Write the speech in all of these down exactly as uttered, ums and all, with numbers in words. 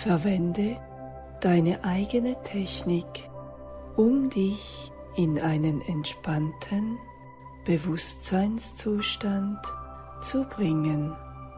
Verwende deine eigene Technik, um dich in einen entspannten Bewusstseinszustand zu bringen.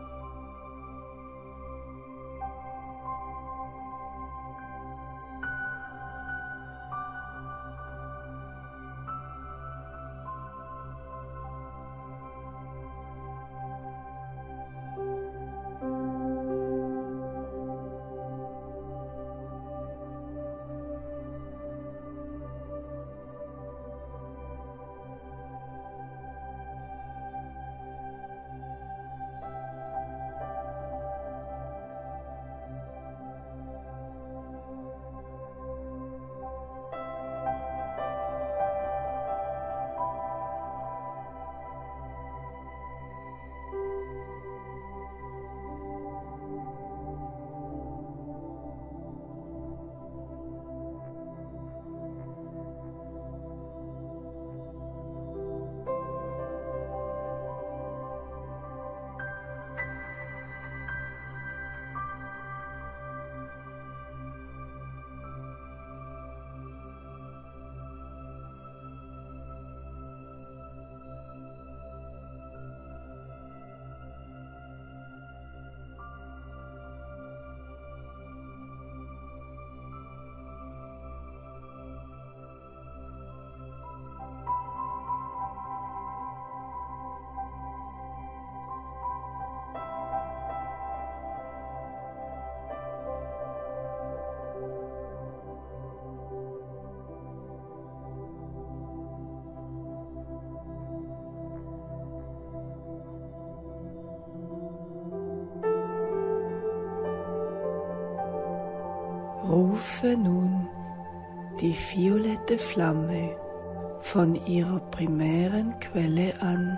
Rufe nun die violette Flamme von ihrer primären Quelle an,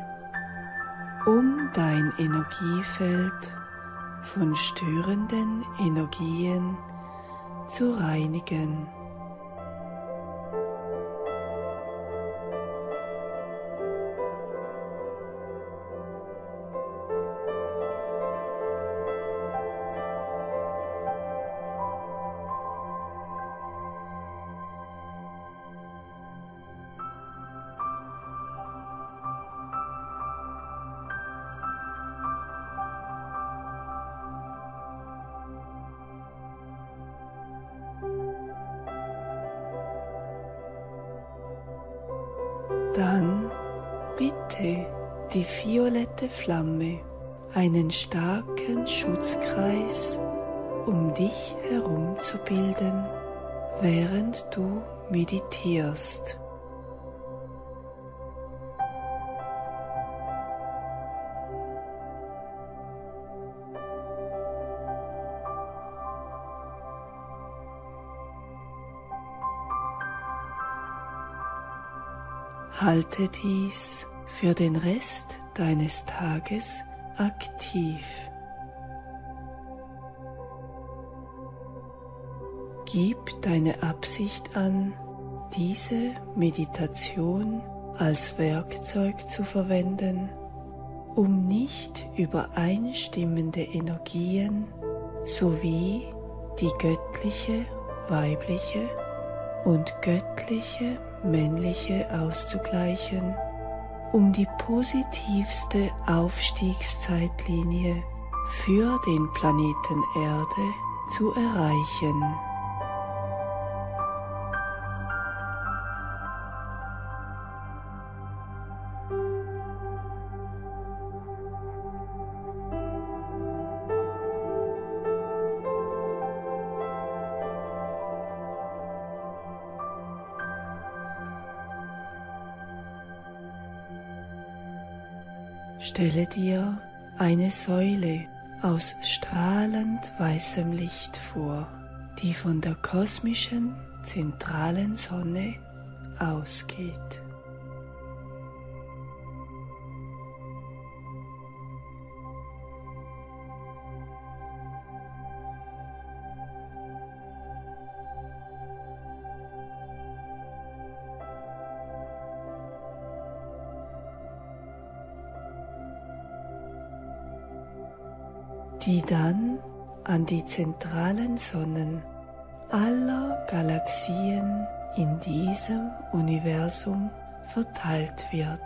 um dein Energiefeld von störenden Energien zu reinigen. Dann bitte die violette Flamme, einen starken Schutzkreis um dich herum zu bilden, während du meditierst. Halte dies für den Rest deines Tages aktiv. Gib deine Absicht an, diese Meditation als Werkzeug zu verwenden, um nicht übereinstimmende Energien sowie die göttliche, weibliche und göttliche, männliche auszugleichen, um die positivste Aufstiegszeitlinie für den Planeten Erde zu erreichen. Stelle dir eine Säule aus strahlend weißem Licht vor, die von der kosmischen zentralen Sonne ausgeht. die dann an die zentralen Sonnen aller Galaxien in diesem Universum verteilt wird.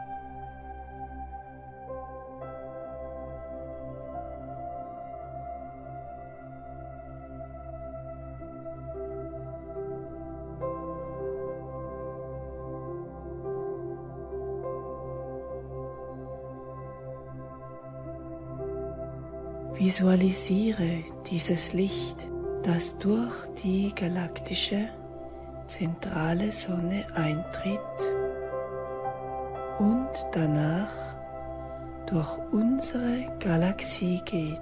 Visualisiere dieses Licht, das durch die galaktische zentrale Sonne eintritt und danach durch unsere Galaxie geht.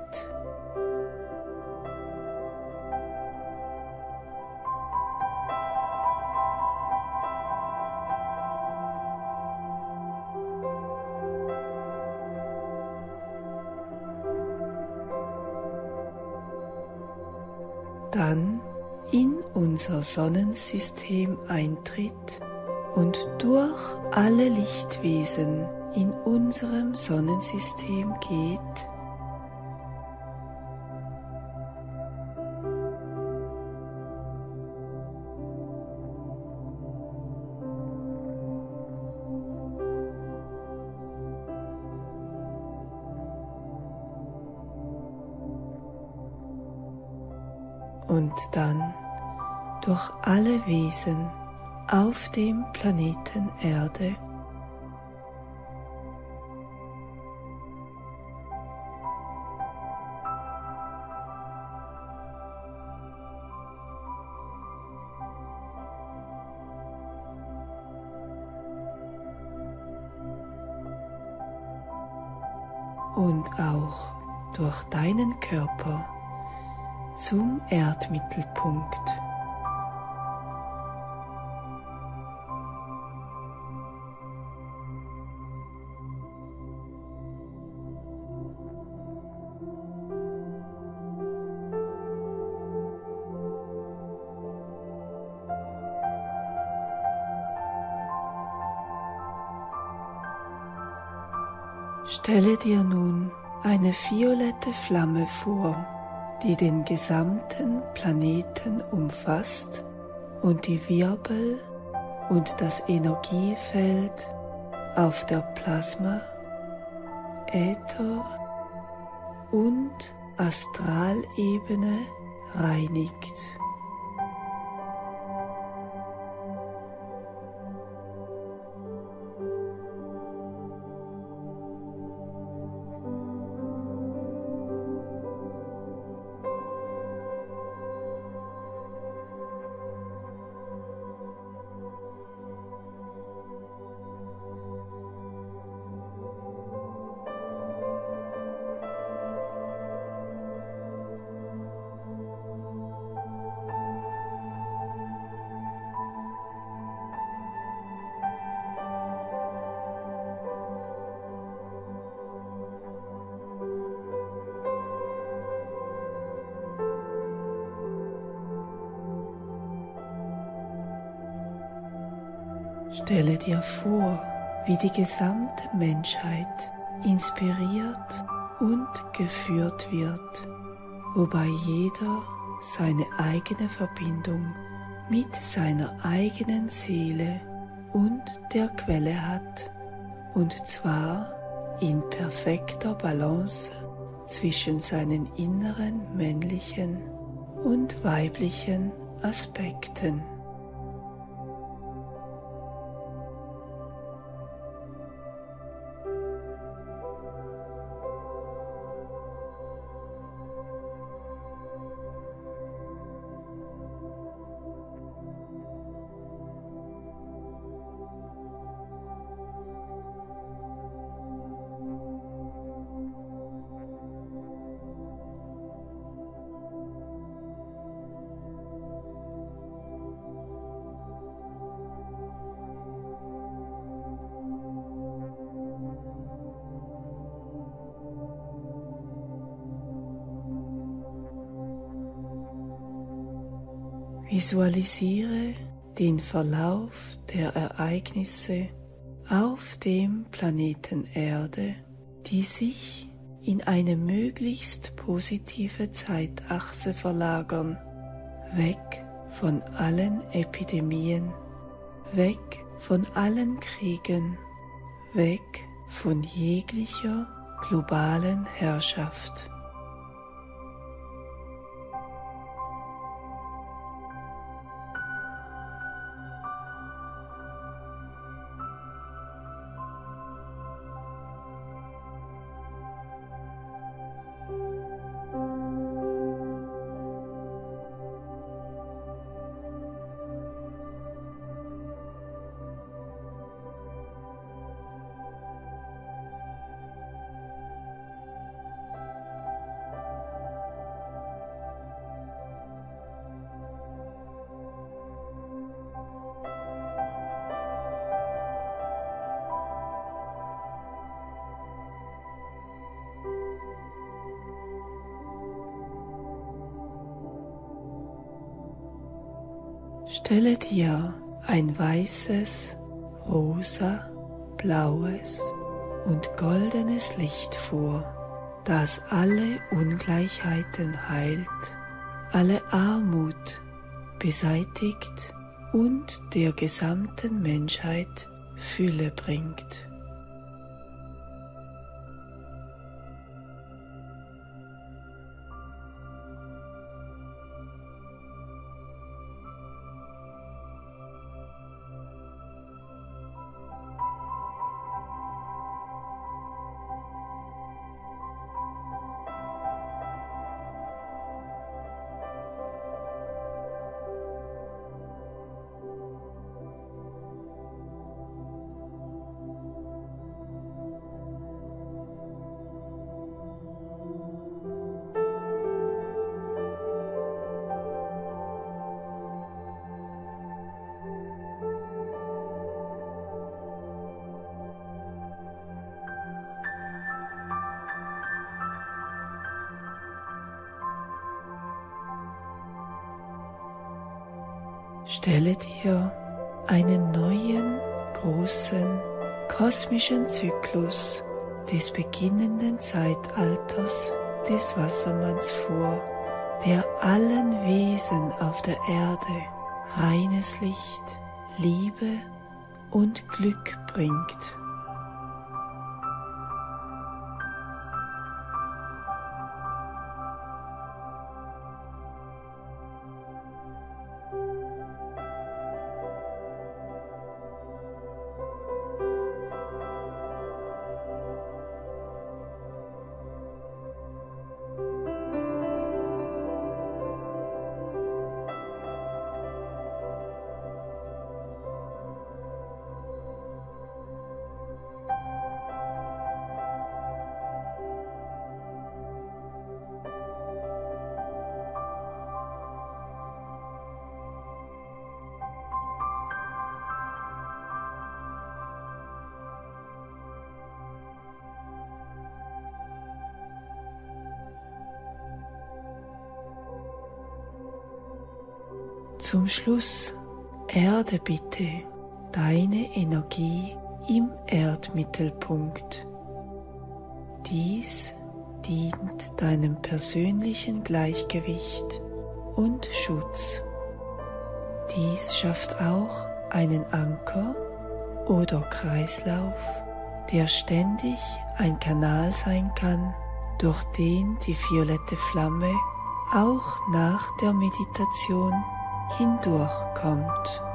Dann in unser Sonnensystem eintritt und durch alle Lichtwesen in unserem Sonnensystem geht, und dann durch alle Wesen auf dem Planeten Erde. Und auch durch deinen Körper zum Erdmittelpunkt. Stelle dir nun eine violette Flamme vor, die den gesamten Planeten umfasst und die Wirbel und das Energiefeld auf der Plasma-, Äther- und Astralebene reinigt. Stelle dir vor, wie die gesamte Menschheit inspiriert und geführt wird, wobei jeder seine eigene Verbindung mit seiner eigenen Seele und der Quelle hat, und zwar in perfekter Balance zwischen seinen inneren männlichen und weiblichen Aspekten. Visualisiere den Verlauf der Ereignisse auf dem Planeten Erde, die sich in eine möglichst positive Zeitachse verlagern, weg von allen Epidemien, weg von allen Kriegen, weg von jeglicher globalen Herrschaft. Stelle dir ein weißes, rosa, blaues und goldenes Licht vor, das alle Ungleichheiten heilt, alle Armut beseitigt und der gesamten Menschheit Fülle bringt. Stelle dir einen neuen, großen, kosmischen Zyklus des beginnenden Zeitalters des Wassermanns vor, der allen Wesen auf der Erde reines Licht, Liebe und Glück bringt. Zum Schluss erde bitte deine Energie im Erdmittelpunkt. Dies dient deinem persönlichen Gleichgewicht und Schutz. Dies schafft auch einen Anker oder Kreislauf, der ständig ein Kanal sein kann, durch den die violette Flamme auch nach der Meditation hindurchkommt.